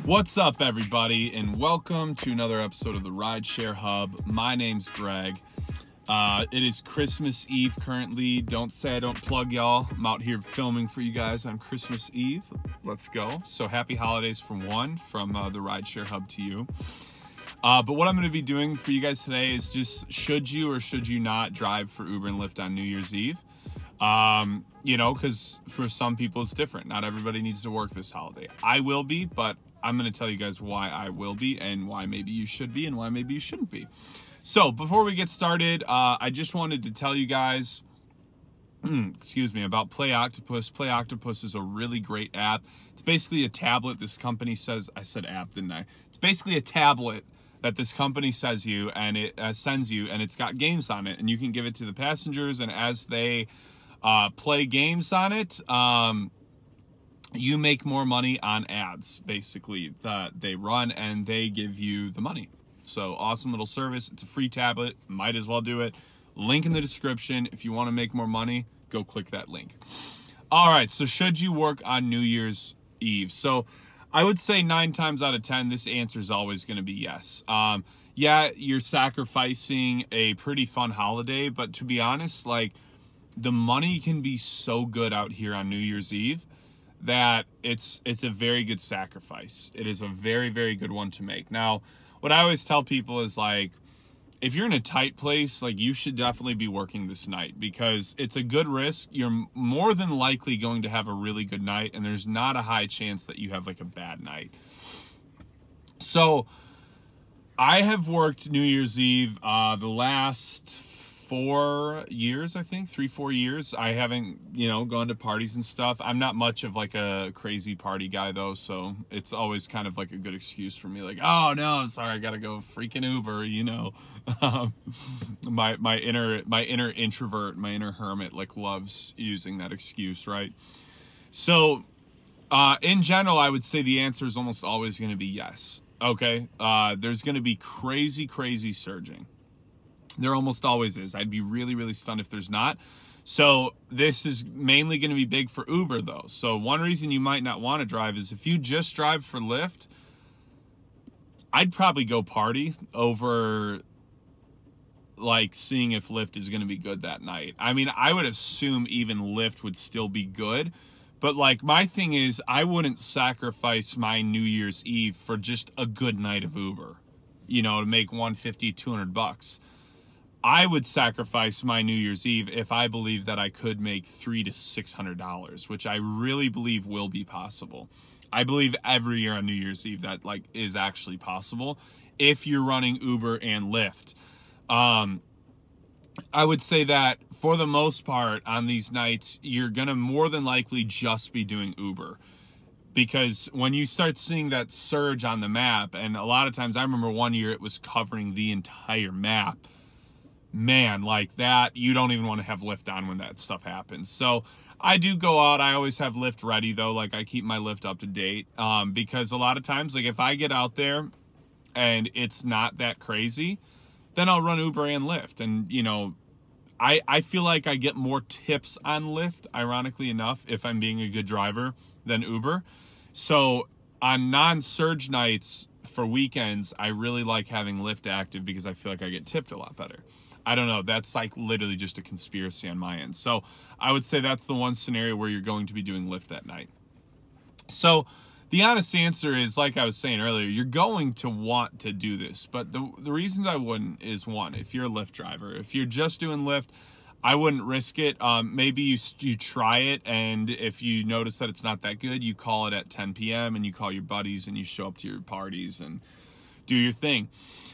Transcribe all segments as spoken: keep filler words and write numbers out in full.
What's up, everybody, and welcome to another episode of the Rideshare Hub. My name's Greg. Uh, it is Christmas Eve currently. Don't say I don't plug y'all. I'm out here filming for you guys on Christmas Eve. Let's go. So happy holidays from one, from uh, the Rideshare Hub to you. Uh, but what I'm going to be doing for you guys today is just should you or should you not drive for Uber and Lyft on New Year's Eve? Um, you know, because for some people it's different. Not everybody needs to work this holiday. I will be, but I'm going to tell you guys why I will be and why maybe you should be and why maybe you shouldn't be. So before we get started, uh, I just wanted to tell you guys, excuse me, about Play Octopus. Play Octopus is a really great app. It's basically a tablet. This company says, I said app, didn't I? It's basically a tablet that this company says you and it uh, sends you, and it's got games on it, and you can give it to the passengers, and as they uh, play games on it, um, you make more money on ads, basically, that they run, and they give you the money. So awesome little service. It's a free tablet. Might as well do it. Link in the description. If you want to make more money, go click that link. All right, so should you work on New Year's Eve? So I would say nine times out of ten, this answer is always going to be yes. Um, yeah, you're sacrificing a pretty fun holiday, but to be honest, like, the money can be so good out here on New Year's Eve that it's it's a very good sacrifice. It is a very, very good one to make. Now, what I always tell people is, like, if you're in a tight place, like, you should definitely be working this night because it's a good risk. You're more than likely going to have a really good night, and there's not a high chance that you have, like, a bad night. So I have worked New Year's Eve uh, the last four years, I think, three, four years. I haven't, you know, gone to parties and stuff. I'm not much of like a crazy party guy though, so it's always kind of like a good excuse for me, like, oh no, I'm sorry, I gotta go freaking Uber, you know. Um, my my inner my inner introvert, my inner hermit, like, loves using that excuse, right? So uh, in general, I would say the answer is almost always going to be yes. Okay, uh, there's going to be crazy, crazy surging. There almost always is. I'd be really, really stunned if there's not. So this is mainly going to be big for Uber, though. So one reason you might not want to drive is if you just drive for Lyft, I'd probably go party over, like, seeing if Lyft is going to be good that night. I mean, I would assume even Lyft would still be good. But, like, my thing is I wouldn't sacrifice my New Year's Eve for just a good night of Uber, you know, to make one fifty, two hundred bucks. I would sacrifice my New Year's Eve if I believe that I could make three to six hundred dollars, which I really believe will be possible. I believe every year on New Year's Eve that, like, is actually possible if you're running Uber and Lyft. Um, I would say that for the most part on these nights, you're gonna more than likely just be doing Uber. Because when you start seeing that surge on the map, and a lot of times, I remember one year it was covering the entire map. Man, like that, you don't even want to have Lyft on when that stuff happens. So I do go out. I always have Lyft ready, though. Like, I keep my Lyft up to date um, because a lot of times, like, if I get out there and it's not that crazy, then I'll run Uber and Lyft. And, you know, I, I feel like I get more tips on Lyft, ironically enough, if I'm being a good driver, than Uber. So on non-surge nights for weekends, I really like having Lyft active because I feel like I get tipped a lot better. I don't know. That's like literally just a conspiracy on my end. So I would say that's the one scenario where you're going to be doing Lyft that night. So the honest answer is, like I was saying earlier, you're going to want to do this. But the, the reasons I wouldn't is, one, if you're a Lyft driver. If you're just doing Lyft, I wouldn't risk it. Um, maybe you, you try it, and if you notice that it's not that good, you call it at ten p m and you call your buddies and you show up to your parties and do your thing.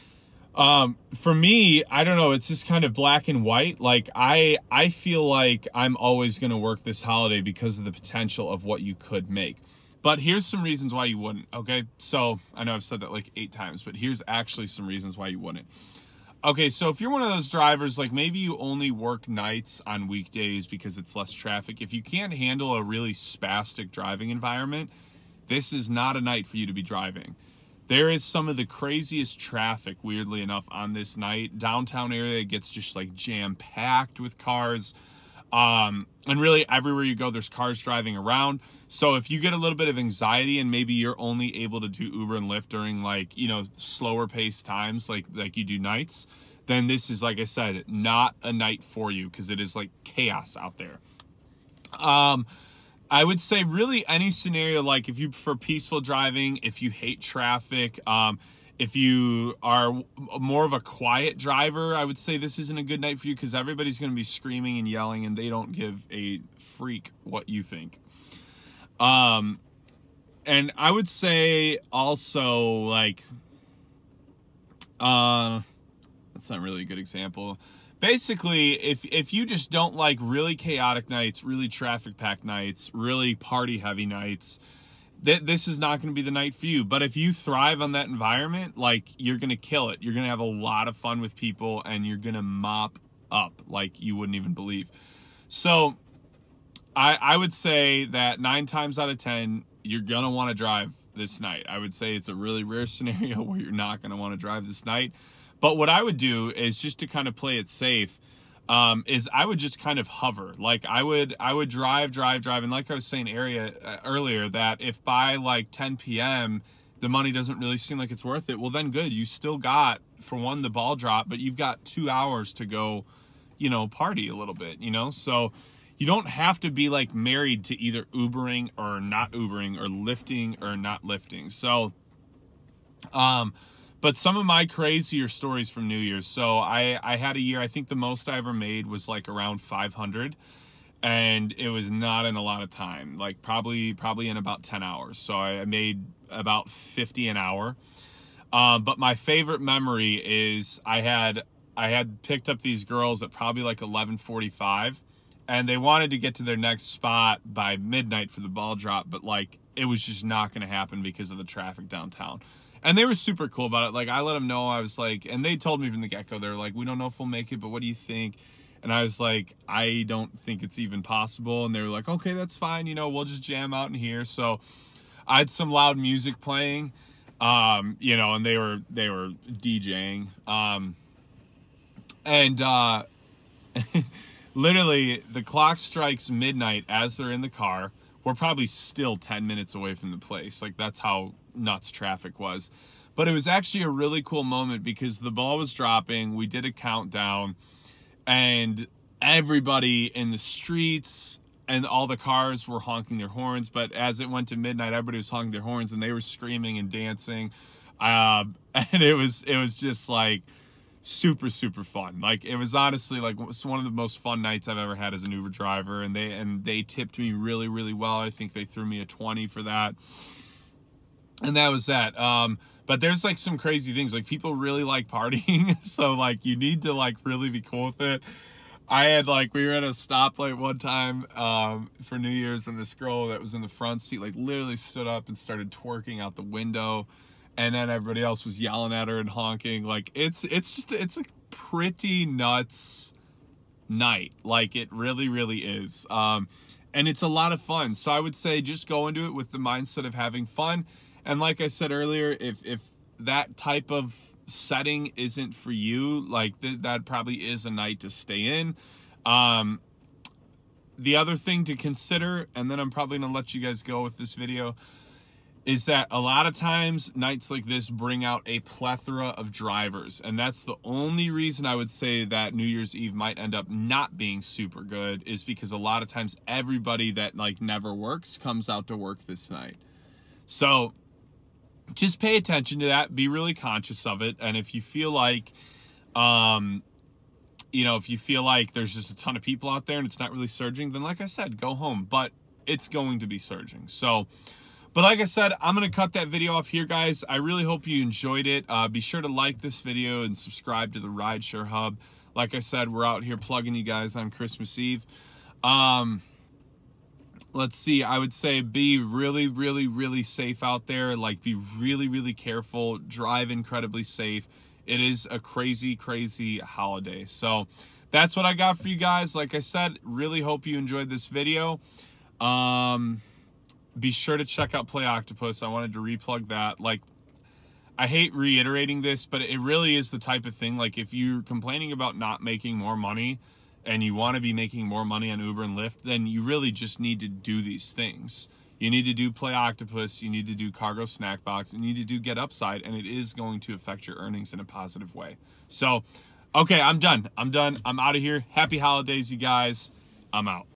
Um, for me, I don't know, it's just kind of black and white. Like, I, I feel like I'm always going to work this holiday because of the potential of what you could make. But here's some reasons why you wouldn't, okay? So, I know I've said that like eight times, but here's actually some reasons why you wouldn't. Okay, so if you're one of those drivers, like, maybe you only work nights on weekdays because it's less traffic. If you can't handle a really spastic driving environment, this is not a night for you to be driving. There is some of the craziest traffic, weirdly enough, on this night. Downtown area gets just like jam-packed with cars. Um, and really everywhere you go, there's cars driving around. So if you get a little bit of anxiety and maybe you're only able to do Uber and Lyft during like, you know, slower paced times, like, like you do nights, then this is, like I said, not a night for you because it is like chaos out there. Um, I would say really any scenario, like if you prefer peaceful driving, if you hate traffic, um, if you are more of a quiet driver, I would say this isn't a good night for you because everybody's going to be screaming and yelling and they don't give a freak what you think. Um, and I would say also like, uh, that's not really a good example. Basically, if, if you just don't like really chaotic nights, really traffic packed nights, really party heavy nights, th this is not going to be the night for you. But if you thrive on that environment, like you're going to kill it. You're going to have a lot of fun with people and you're going to mop up like you wouldn't even believe. So I, I would say that nine times out of ten, you're going to want to drive this night. I would say it's a really rare scenario where you're not going to want to drive this night. But what I would do is just to kind of play it safe, um, is I would just kind of hover. Like I would, I would drive, drive, drive. And like I was saying area, uh, earlier, that if by like ten P M the money doesn't really seem like it's worth it, well then good. You still got, for one, the ball drop, but you've got two hours to go, you know, party a little bit, you know? So you don't have to be like married to either Ubering or not Ubering or lifting or not lifting. So, um, but some of my crazier stories from New Year's. So I, I had a year, I think the most I ever made was like around five hundred. And it was not in a lot of time, like probably, probably in about ten hours. So I made about fifty an hour. Um, but my favorite memory is I had, I had picked up these girls at probably like eleven forty-five and they wanted to get to their next spot by midnight for the ball drop. But like, it was just not going to happen because of the traffic downtown. And they were super cool about it. Like, I let them know, I was like, and they told me from the get-go, they were like, we don't know if we'll make it, but what do you think? And I was like, I don't think it's even possible. And they were like, okay, that's fine. You know, we'll just jam out in here. So I had some loud music playing, um, you know, and they were, they were DJing. Um, and, uh, literally the clock strikes midnight as they're in the car. We're probably still ten minutes away from the place. Like, that's how nuts traffic was. But it was actually a really cool moment because the ball was dropping. We did a countdown and everybody in the streets and all the cars were honking their horns. But as it went to midnight, everybody was honking their horns and they were screaming and dancing. Uh, and it was, it was just like super, super fun. Like, it was honestly like one of the most fun nights I've ever had as an Uber driver. And they, and they tipped me really, really well. I think they threw me a twenty for that. And that was that. Um, but there's like some crazy things, like people really like partying. So like you need to like really be cool with it. I had like, we were at a stoplight one time um, for New Year's and this girl that was in the front seat like literally stood up and started twerking out the window. And then everybody else was yelling at her and honking. Like it's, it's just, it's a pretty nuts night. Like it really, really is. Um, and it's a lot of fun. So I would say just go into it with the mindset of having fun. And like I said earlier, if, if that type of setting isn't for you, like th that probably is a night to stay in. Um, the other thing to consider, and then I'm probably gonna let you guys go with this video, is that a lot of times nights like this bring out a plethora of drivers. And that's the only reason I would say that New Year's Eve might end up not being super good, is because a lot of times everybody that like never works comes out to work this night. So just pay attention to that, be really conscious of it. And if you feel like, um, you know, if you feel like there's just a ton of people out there and it's not really surging, then like I said, go home, but it's going to be surging. So, but like I said, I'm going to cut that video off here, guys. I really hope you enjoyed it. Uh, be sure to like this video and subscribe to the Rideshare Hub. Like I said, we're out here plugging you guys on Christmas Eve. Um, Let's see, I would say be really, really, really safe out there. Like, be really, really careful. Drive incredibly safe. It is a crazy, crazy holiday. So that's what I got for you guys. Like I said, really hope you enjoyed this video. Um, be sure to check out Play Octopus. I wanted to replug that. Like, I hate reiterating this, but it really is the type of thing, like, if you're complaining about not making more money, and you want to be making more money on Uber and Lyft, then you really just need to do these things. You need to do Play Octopus, you need to do Cargo Snack Box, and you need to do Get Upside, and it is going to affect your earnings in a positive way. So, okay, I'm done. I'm done. I'm out of here. Happy holidays, you guys. I'm out.